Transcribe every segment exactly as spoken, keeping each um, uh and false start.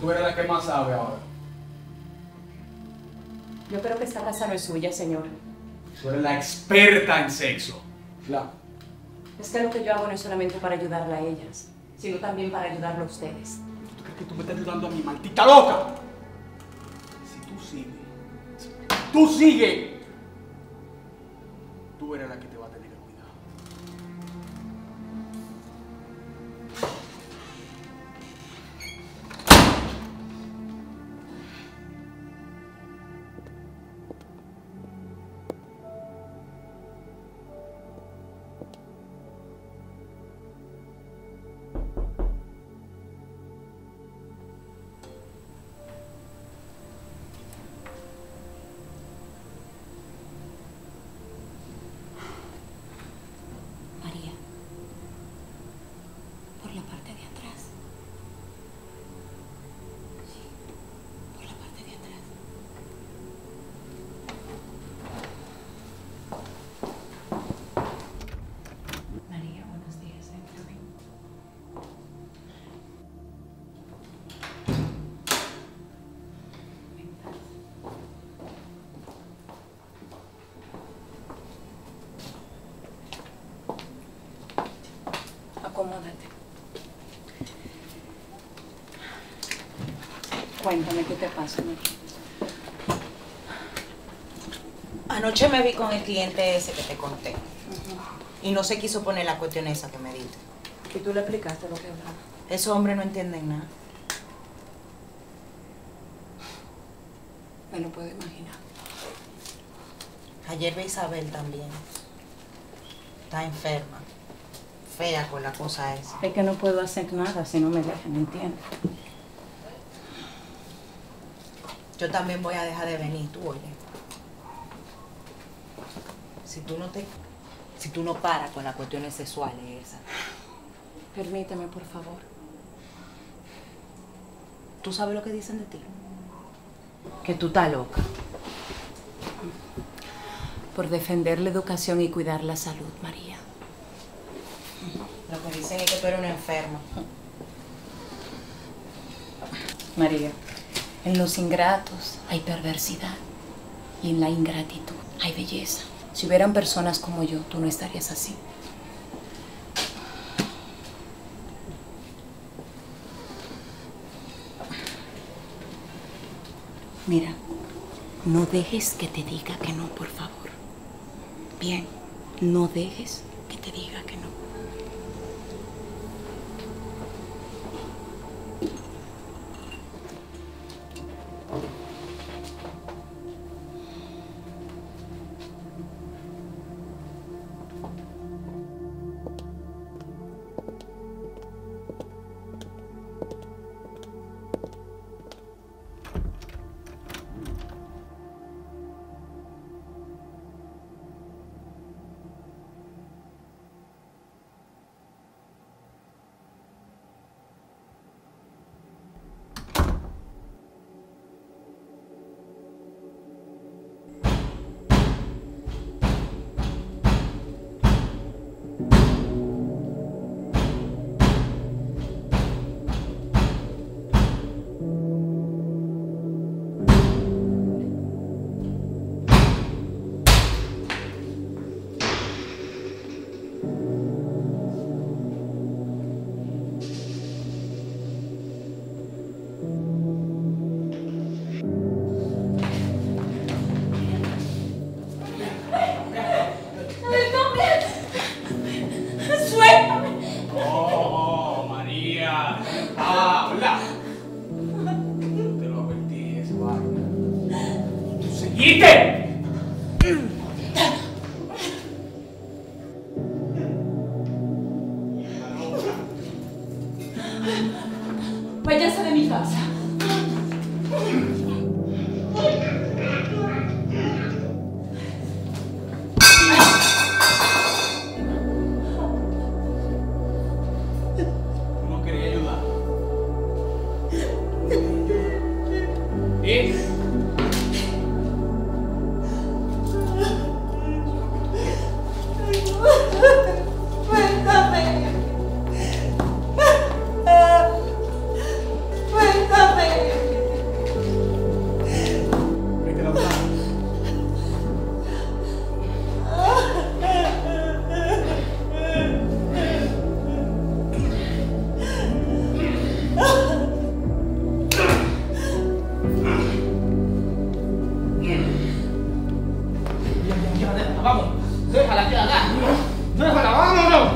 tú eres la que más sabe ahora. Yo creo que esta casa no es suya, señor. Tú eres la experta en sexo. Claro. Es que lo que yo hago no es solamente para ayudarla a ellas, sino también para ayudarlo a ustedes. ¿Tú crees que tú me estás ayudando a mí, maldita loca? Si tú sigues, tú sigues, tú eres la que te va a tener que cuidar. Acomódate. Cuéntame qué te pasa, María. Anoche me vi con el cliente ese que te conté. Uh-huh. Y no se quiso poner la cuestión esa que me diste. ¿Y tú le explicaste lo que hablaba? Esos hombres no entienden nada. Me lo puedo imaginar. Ayer vi a Isabel también. Está enferma. Fea con la cosa esa. Es que no puedo hacer nada si no me dejan, ¿entiendes? Yo también voy a dejar de venir, tú oye. Si tú no te... Si tú no paras con las cuestiones sexuales esas. Permíteme, por favor. ¿Tú sabes lo que dicen de ti? Que tú estás loca. Por defender la educación y cuidar la salud, María. Lo que dicen es que tú eres una enferma. María, en los ingratos hay perversidad y en la ingratitud hay belleza. Si hubieran personas como yo, tú no estarías así. Mira, no dejes que te diga que no, por favor. Bien, no dejes que te diga que no. ¡Quite! Váyase de mi casa. Tú no querías ayudar. ¿Eh? vámonos, vamos. Déjala, quédala. Déjala, vámonos.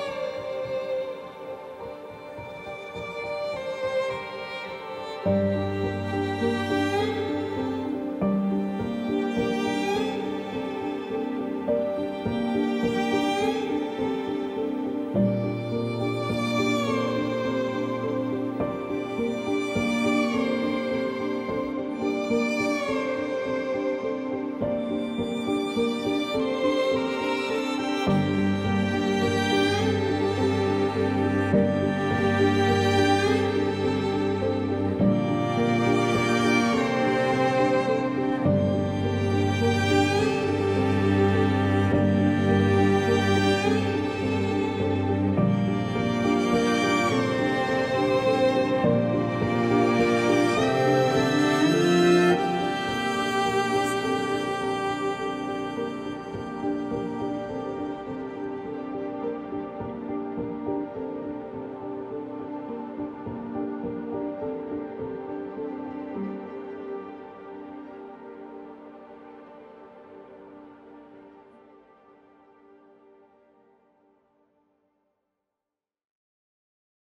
Thank you.